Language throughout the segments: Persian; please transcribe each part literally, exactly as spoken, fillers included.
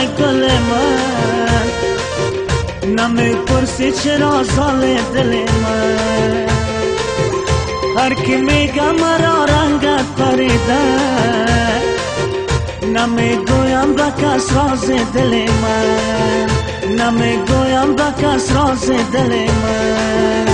گل من، نمیپرسی چرا زال دل من. هر کی میگه مرا رنگت پریده، نمیگویم به کس راز دل من، نمیگویم به کس راز دل من.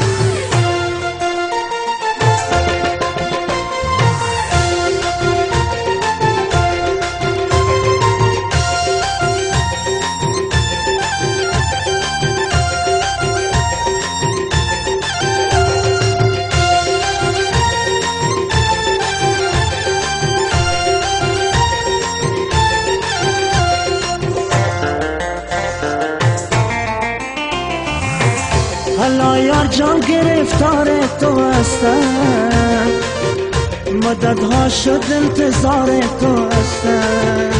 حالا یار جان گرفتار تو هستم، مددها شد انتظار تو هستم.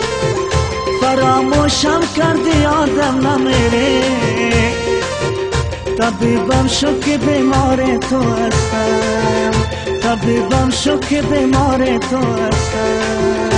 فراموشم کردی یادم نمیری، طبیبم شو که بیمار تو هستم، طبیبم شو که بیمار تو هستم.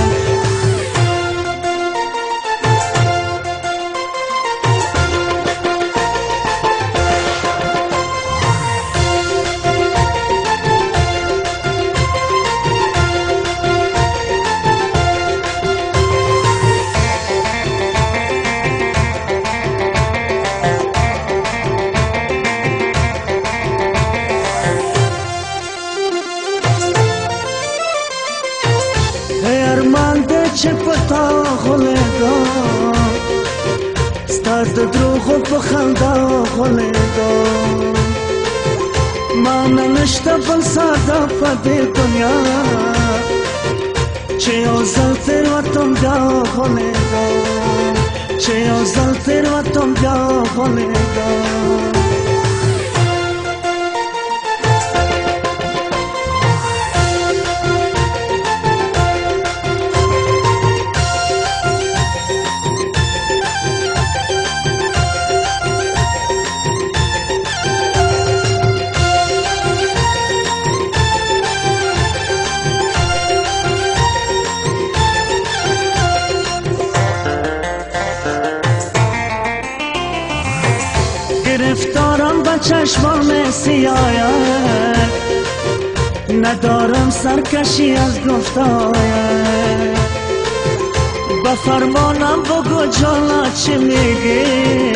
چه پتا خلدا ستاد دروغ و بخندا خلدا، من نشتا بل سادا پا دی دنیا، چه اوزل تیر و تم جا خلدا، چه اوزل تیر و تم جا خلدا. گرفتارم با چشمان سیاهت، ندارم سرکشی از گفتایت. با فرمانم بگو جانا چی میگی،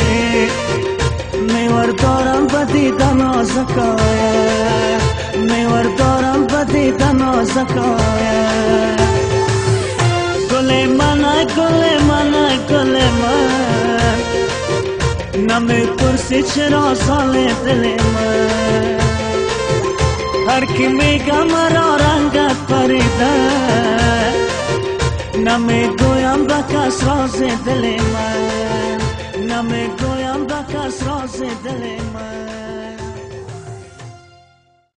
میوردارم با دیدن آزکایت، میوردارم با دیدن آزکایت. گل من گل من گل من، نمیپرسی چرا زال دل من. هر کی میگه مرا رنگت پریده، نمیگویم به کس راز دل من، نمیگویم به کس راز دل من.